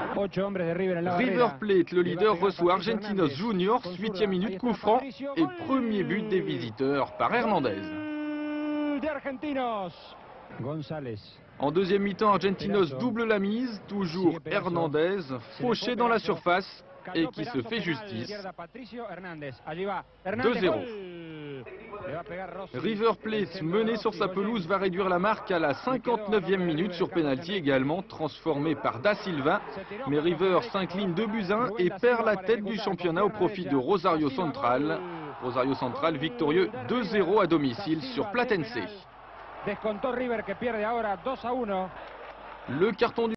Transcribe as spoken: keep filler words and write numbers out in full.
River Plate, le leader, reçoit Argentinos Juniors, huitième minute, coup franc et premier but des visiteurs par Hernandez. En deuxième mi-temps, Argentinos double la mise, toujours Hernandez, fauché dans la surface et qui se fait justice. deux zéro. River Plate, mené sur sa pelouse, va réduire la marque à la cinquante-neuvième minute sur pénalty également, transformé par Da Silva. Mais River s'incline deux buts à un et perd la tête du championnat au profit de Rosario Central. Rosario Central victorieux deux zéro à domicile sur Platense. Le carton du